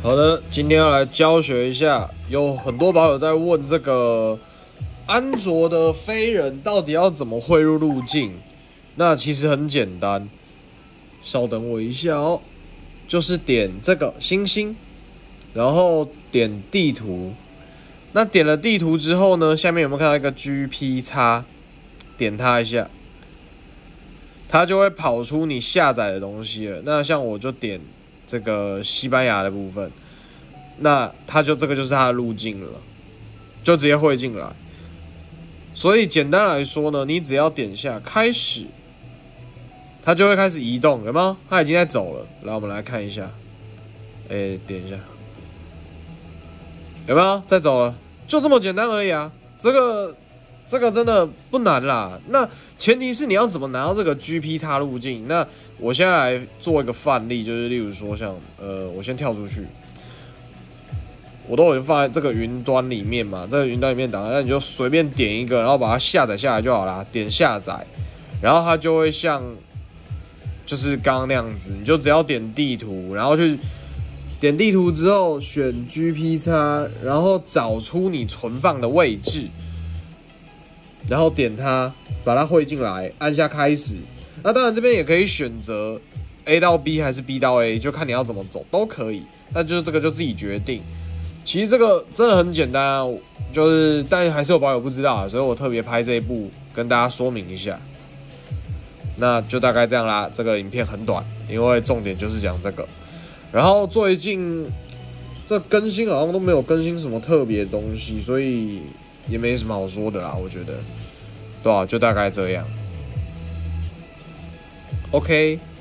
好的，今天要来教学一下，有很多宝友在问这个安卓的飞人到底要怎么汇入路径？那其实很简单，稍等我一下哦，就是点这个星星，然后点地图。那点了地图之后呢，下面有没有看到一个 GP_？ 点它一下，它就会跑出你下载的东西了。那像我就点这个西班牙的部分，那它就这个就是它的路径了，就直接汇进来。所以简单来说呢，你只要点下开始，它就会开始移动，有没有？它已经在走了。来，我们来看一下，点一下，有没有在走了？就这么简单而已啊！这个真的不难啦。那前提是你要怎么拿到这个 GP_路径？那我现在来做一个范例，就是例如说像我先跳出去，我都有放在这个云端里面嘛，这个云端里面档案，那你就随便点一个，然后把它下载下来就好啦。点下载，然后它就会像就是刚刚那样子，你就只要点地图，然后去点地图之后选 GP_，然后找出你存放的位置。然后点它，把它汇进来，按下开始。那当然这边也可以选择 A 到 B 还是 B 到 A， 就看你要怎么走都可以。那就是这个就自己决定。其实这个真的很简单啊，就是但还是有宝友不知道啊，所以我特别拍这一部跟大家说明一下。那就大概这样啦。这个影片很短，因为重点就是讲这个。然后最近这更新好像都没有更新什么特别的东西，所以也没什么好说的啦，我觉得，对啊，就大概这样。OK。